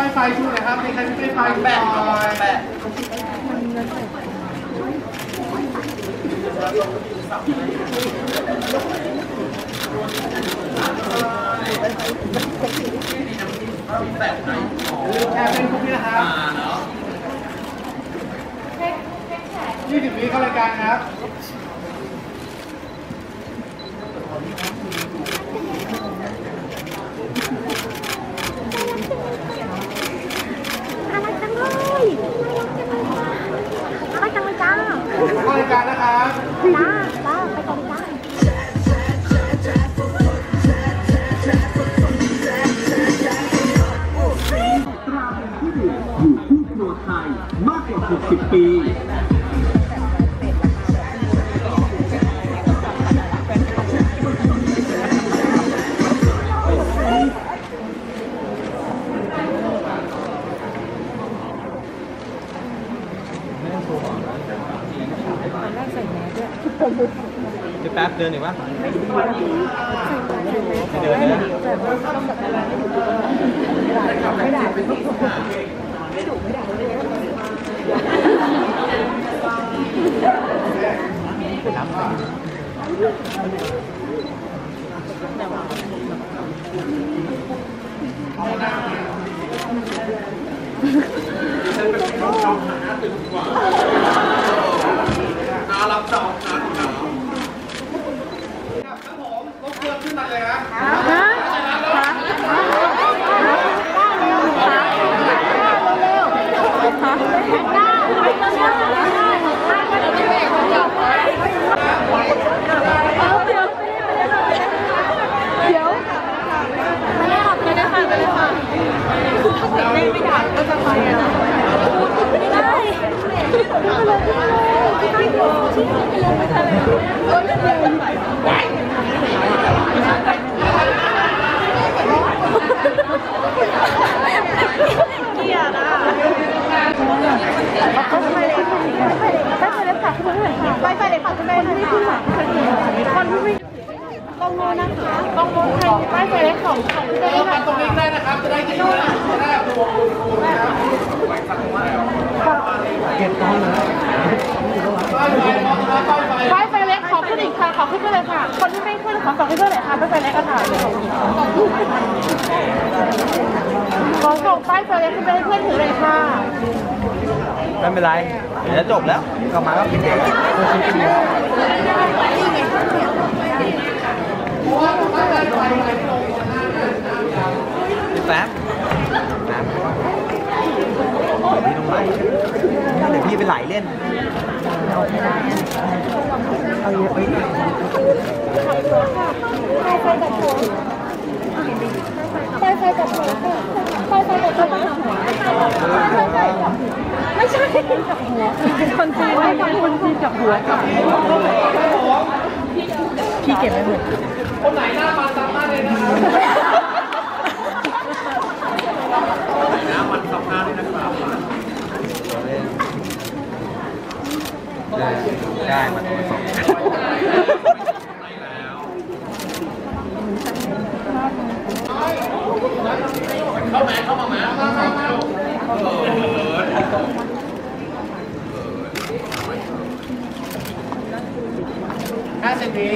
ไฟชูนะครับมีใครมีป้ายไฟแปะแปะแชร์เป็นพวกนี้นะครับ20 วิเข้ารายการครับเข้ารายการนะครับจ้าไปก่อนจ้าตราเป็นที่อยู่คู่ครัวไทยมากกว่า60 ปีจะแป๊บเดินหรือวะไม่เดินนะไม่ได้น้ำใส่รับจองครับผมรบกวนขึ้นมาเลยนะเดี๋ยวไปเลยค่ะไม่ด่าก็จะไปอ่ะไม่ได้เกียร์นะไปเลยค่ะคุณผู้ชมค่ะไปเลยค่ะคุณแม่ไม่ขึ้นหลังคนที่ไม่กองโมนะคะกองโมไทยป้ายไฟเล็กของเราทำตรงนี้ได้นะครับจะได้กินได้รวมนะครับเก็บตังค์นะป้ายไฟเล็กขอขึ้นอีกค่ะขอขึ้นไปเลยค่ะคนที่ไม่ขึ้นขอส่งให้เพื่อนหน่อยค่ะป้ายไฟเล็กก็ถ่ายขอส่งป้ายไฟเล็กขึ้นไปให้เพื่อนถือเลยค่ะไม่เป็นไรเดี๋ยวจะจบแล้วกลับมาก็พี่แป๊บน้ำพี่ต้องไหลเดี๋ยวพี่ไปไหลเล่นเอาเยอะไปไฟกับหัวไฟกับหัวไม่ใช่กับหัวคนจีนกับหัวพี่เก็บไว้หมดคนไหนหน้ามาตามมาเลยนะครับหน้ามันสับหน้าด้วยนะครับได้มันสองเข้ามา50 วิ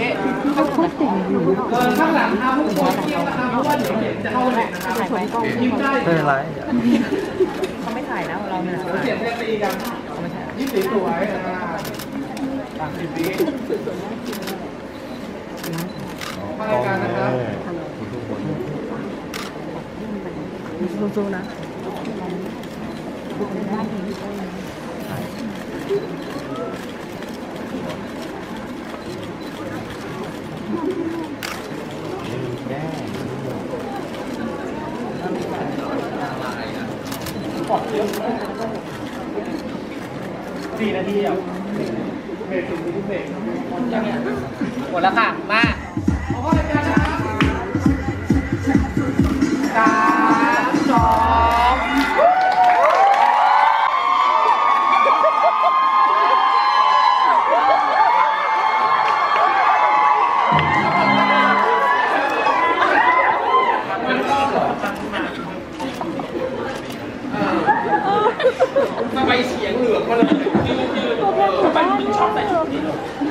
ข้างหลังห้ามทุกคนเที่ยวนะครับเพราะว่าเดี๋ยวจะเข้าเลยนะครับยิ้มได้ไม่เป็นไรเขาไม่ถ่ายนะเราเนี่ยเสียงตีกันยิ้มสวย30 วิเข้ารายการนะครับสู้ๆนะ 4 นาทีอ่ะเบรกถึงเบรกหมดแล้วค่ะมาขอเข้ารายการนะครับ3 2 ไปเฉียงเหลืองมาเลยยืนไปถึงชอบใส่ชุดนี้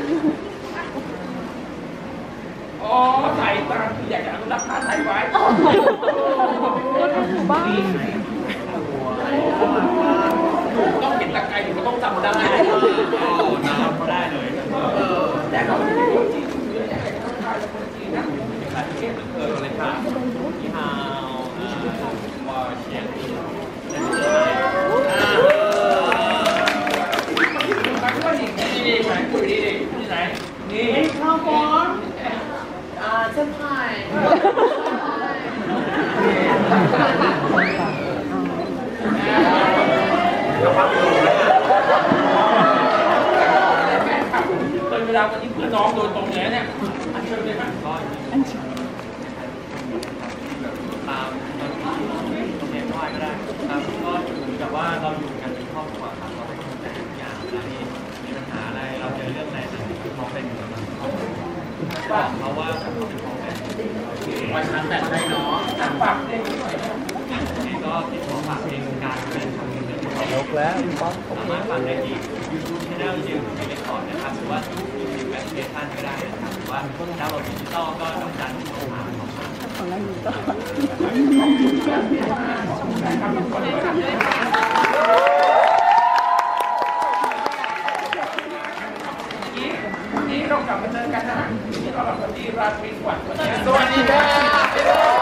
อ๋อใส่ตามคืออยากจะอนุรักษ์ผ้าไทยไว้ตัวแทนหมู่บ้านต้องเห็นตะไคร้หนูก็ต้องจำได้จำได้เลยแต่เขาไม่ได้คนจีนเยอะแยะเลยทั้งไทยและคนจีนนะเลยค่ะที่ฮาวมาเชียงที่ไหนคุยดีที่ไหนนี่ข้าวบอนเส้นไผ่เป็นเวลาวันนี้เพื่อนน้องโดนตรงนี้เนี่ยอันเชิญเลยครับอันเชิญตามตรงนี้ก็ได้ครับก็เหมือนกับว่าเราอยู่กันเป็นครอบครัวครับเราเป็นคนแต่งงานแล้วนี่มีปัญหาอะไรเราเจอเรื่องอะไรเขาเป็นเหมือนกันบอกเขาว่าเขาเป็นของแบบวันนั้นแบบได้เนาะฝากเพลงหน่อยนี่ก็ที่ขอฝากเพลงการเป็นทำเงินยกแล้วสามารถฟังได้ที่ YouTube Channel ยืมเป็นก่อนนะครับหรือว่าทุกแอปพลิเคชันก็ได้นะครับหรือว่าดาวน์โหลดดิจิตอลก็ต้องการที่จะหาของเราอยู่ต่อนี่เรากลับมาเจอกันนะนี่เรากลับมาที่ราชวิทย์สวัสดีครับ